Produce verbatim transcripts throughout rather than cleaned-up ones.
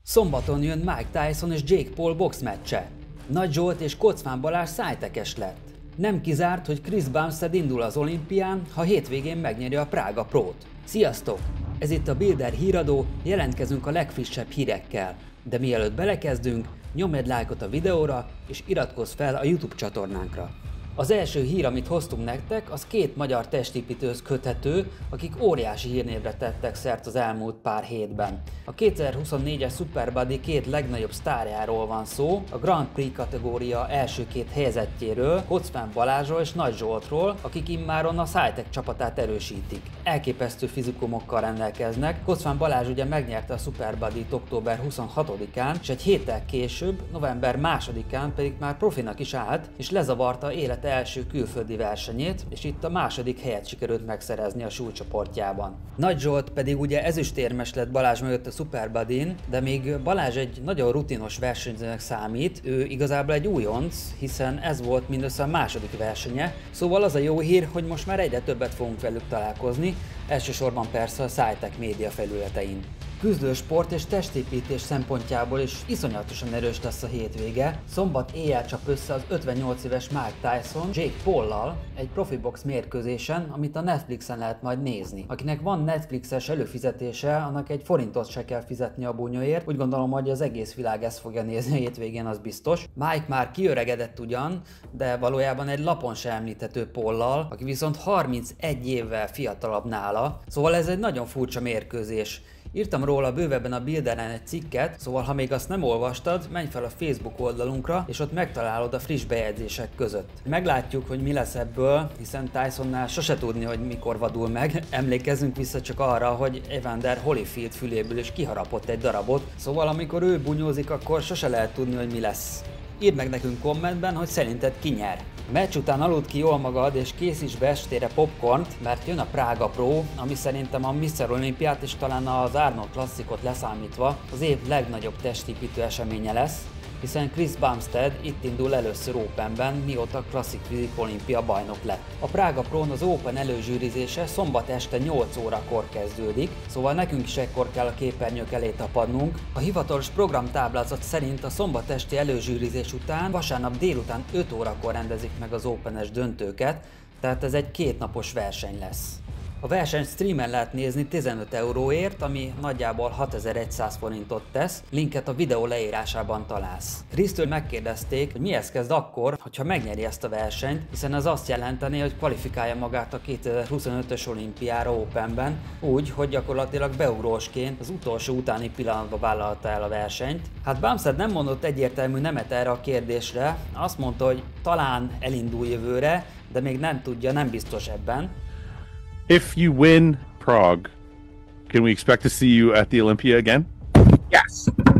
Szombaton jön Mike Tyson és Jake Paul boxmeccse. Nagy Zsolt és Kocmán Balázs szájtekes lett. Nem kizárt, hogy Chris Bumstead indul az olimpián, ha hétvégén megnyeri a Prága Prót. Sziasztok! Ez itt a Builder híradó, jelentkezünk a legfrissebb hírekkel. De mielőtt belekezdünk, nyomj egy lájkot a videóra és iratkozz fel a YouTube csatornánkra. Az első hír, amit hoztunk nektek, az két magyar testépítőhöz köthető, akik óriási hírnévre tettek szert az elmúlt pár hétben. A kétezer-huszonnégyes Superbody két legnagyobb sztárjáról van szó, a Grand Prix kategória első két helyezettjéről, Kocmán Balázsról és Nagy Zsoltról, akik immáron a Szájtek csapatát erősítik. Elképesztő fizikumokkal rendelkeznek. Kocmán Balázs ugye megnyerte a Superbody-t október huszonhatodikán, és egy héttel később, november másodikán pedig már profinak is állt, és lezavarta élet első külföldi versenyét, és itt a második helyet sikerült megszerezni a súlycsoportjában. Nagy Zsolt pedig ugye ezüstérmes lett Balázs mögött a Superbodyn, de még Balázs egy nagyon rutinos versenyzőnek számít, ő igazából egy újonc, hiszen ez volt mindössze a második versenye, szóval az a jó hír, hogy most már egyre többet fogunk velük találkozni, elsősorban persze a Szájtek média felületein. Küzdősport és testépítés szempontjából is iszonyatosan erős lesz a hétvége. Szombat éjjel csap össze az ötvennyolc éves Mike Tyson Jake Paullal egy profibox mérkőzésen, amit a Netflixen lehet majd nézni. Akinek van Netflixes előfizetése, annak egy forintot se kell fizetni a bunyóért. Úgy gondolom, hogy az egész világ ezt fogja nézni a hétvégén, az biztos. Mike már kiöregedett ugyan, de valójában egy lapon se említhető Paullal, aki viszont harmincegy évvel fiatalabb nála. Szóval ez egy nagyon furcsa mérkőzés. Írtam róla bővebben a Builderen egy cikket, szóval ha még azt nem olvastad, menj fel a Facebook oldalunkra, és ott megtalálod a friss bejegyzések között. Meglátjuk, hogy mi lesz ebből, hiszen Tysonnál sose tudni, hogy mikor vadul meg. Emlékezzünk vissza csak arra, hogy Evander Holyfield füléből is kiharapott egy darabot, szóval amikor ő bunyózik, akkor sose lehet tudni, hogy mi lesz. Írd meg nekünk kommentben, hogy szerinted ki nyer. A meccs után aludd ki jól magad és készíts be estére popcornt, mert jön a Prága Pro, ami szerintem a miszter Olympiát és talán az Arnold Classicot leszámítva az év legnagyobb testépítő eseménye lesz, hiszen Chris Bumstead itt indul először Openben, mióta Classic Physique Olimpia bajnok lett. A Prága Prón az Open előzsűrizése szombat este nyolc órakor kezdődik, szóval nekünk is ekkor kell a képernyők elé tapadnunk. A hivatalos programtáblázat szerint a szombat esti előzsűrizés után vasárnap délután öt órakor rendezik meg az Openes döntőket, tehát ez egy kétnapos verseny lesz. A versenyt streamen lehet nézni tizenöt euróért, ami nagyjából hatezer-száz forintot tesz, linket a videó leírásában találsz. Chris-től megkérdezték, hogy mihez kezd akkor, hogyha megnyeri ezt a versenyt, hiszen ez azt jelenteni, hogy kvalifikálja magát a kétezer-huszonötös olimpiára Openben, úgy, hogy gyakorlatilag beugrósként az utolsó utáni pillanatban vállalta el a versenyt. Hát Bumstead nem mondott egyértelmű nemet erre a kérdésre, azt mondta, hogy talán elindul jövőre, de még nem tudja, nem biztos ebben. If you win Prague, can we expect to see you at the Olympia again? Yes.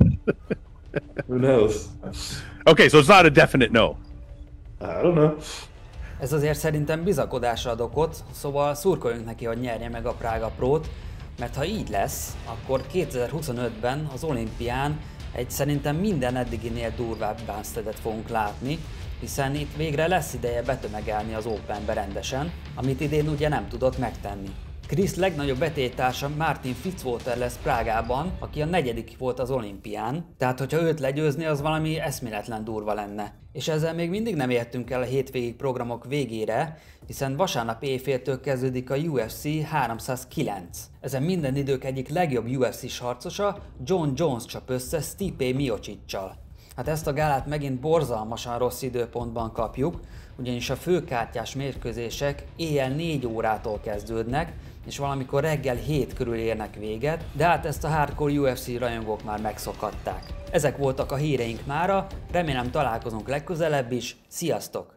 Who knows? Okay, so it's not a definite no. I don't know. Ez azért szerintem bizakodásra ad okot, szóval szurkoljunk neki, hogy nyerje meg a Prága Prót, mert ha így lesz, akkor kétezer-huszonötben az olimpián egy szerintem minden eddiginél durvább Bumsteadet fogunk látni, hiszen itt végre lesz ideje betömegelni az Openbe rendesen, amit idén ugye nem tudott megtenni. Chris legnagyobb betéttársa Martin Fitzwater lesz Prágában, aki a negyedik volt az olimpián, tehát hogyha őt legyőzni, az valami eszméletlen durva lenne. És ezzel még mindig nem értünk el a hétvégi programok végére, hiszen vasárnap éjféltől kezdődik a U F C háromszázkilenc. Ezen minden idők egyik legjobb U F C-s harcosa, John Jones csap össze Stipe Miocic-csal. Hát ezt a gálát megint borzalmasan rossz időpontban kapjuk, ugyanis a főkártyás mérkőzések éjjel négy órától kezdődnek, és valamikor reggel hét körül érnek véget, de hát ezt a hardcore U F C rajongók már megszokhatták. Ezek voltak a híreink mára, remélem találkozunk legközelebb is, sziasztok!